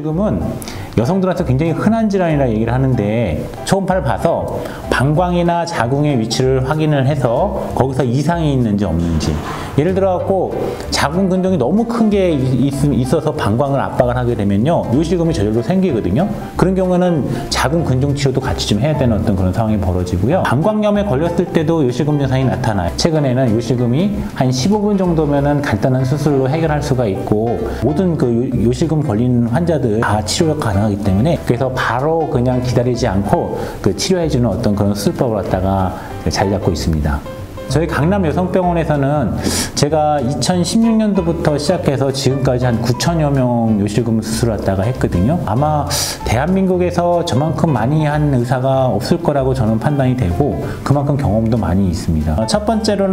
요실금은 여성들한테 굉장히 흔한 질환이라 얘기를 하는데 초음파를 봐서 방광이나 자궁의 위치를 확인을 해서 거기서 이상이 있는지 없는지, 예를 들어 갖고 자궁 근종이 너무 큰 게 있어서 방광을 압박을 하게 되면요 요실금이 저절로 생기거든요. 그런 경우는 자궁 근종 치료도 같이 좀 해야 되는 어떤 그런 상황이 벌어지고요. 방광염에 걸렸을 때도 요실금 증상이 나타나요. 최근에는 요실금이 한 15분 정도면은 간단한 수술로 해결할 수가 있고, 모든 그 요실금 걸린 환자들 다 치료가 가능하기 때문에, 그래서 바로 그냥 기다리지 않고 그 치료해주는 어떤 그런 수술법을 갖다가 잘 잡고 있습니다. 저희 강남 여성병원에서는 제가 2016년도부터 시작해서 지금까지 한 9천여 명 요실금 수술을 갖다가 했거든요. 아마 대한민국에서 저만큼 많이 한 의사가 없을 거라고 저는 판단이 되고, 그만큼 경험도 많이 있습니다. 첫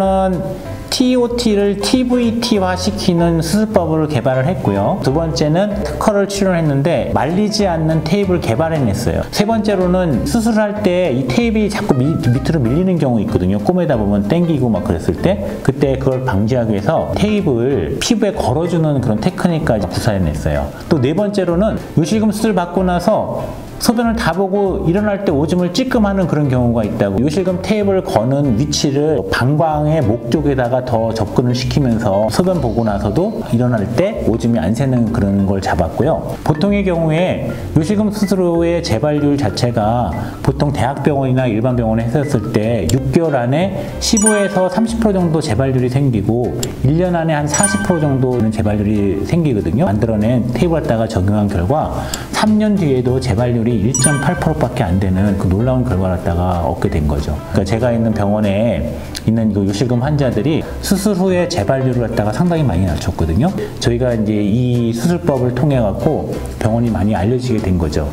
번째로는 TOT를 TVT화 시키는 수술법을 개발을 했고요. 두 번째는 특허를 출원했는데 말리지 않는 테이프를 개발해냈어요. 세 번째로는 수술할 때 이 테이프가 자꾸 밑으로 밀리는 경우 있거든요. 꼬매다 보면 땡기고 막 그랬을 때, 그때 그걸 방지하기 위해서 테이프를 피부에 걸어주는 그런 테크닉까지 구사해냈어요. 또 네 번째로는 요실금 수술 받고 나서 소변을 다 보고 일어날 때 오줌을 찌끔하는 그런 경우가 있다고, 요실금 테이프를 거는 위치를 방광의 목 쪽에다가 더 접근을 시키면서 소변 보고 나서도 일어날 때 오줌이 안 새는 그런 걸 잡았고요. 보통의 경우에 요실금 수술 후의 재발률 자체가 보통 대학병원이나 일반 병원에 했었을 때 6개월 안에 15에서 30% 정도 재발률이 생기고 1년 안에 한 40% 정도는 재발률이 생기거든요. 만들어낸 테이프 갖다가 적용한 결과 3년 뒤에도 재발률이 1.8%밖에 안 되는 그 놀라운 결과를 갖다가 얻게 된 거죠. 그러니까 제가 있는 병원에 있는 그 요실금 환자들이 수술 후에 재발률을 갖다가 상당히 많이 낮췄거든요. 저희가 이제 이 수술법을 통해 갖고 병원이 많이 알려지게 된 거죠.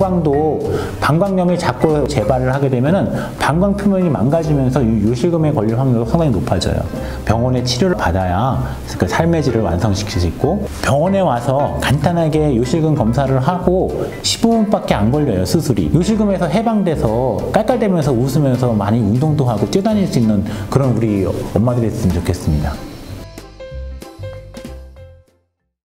방광도 방광염이 자꾸 재발을 하게 되면은 방광 표면이 망가지면서 요실금에 걸릴 확률이 상당히 높아져요. 병원에 치료를 받아야 그 삶의 질을 완성시킬 수 있고, 병원에 와서 간단하게 요실금 검사를 하고 15분밖에 안 걸려요, 수술이. 요실금에서 해방돼서 깔깔대면서 웃으면서 많이 운동도 하고 뛰어다닐 수 있는 그런 우리 엄마들이 됐으면 좋겠습니다.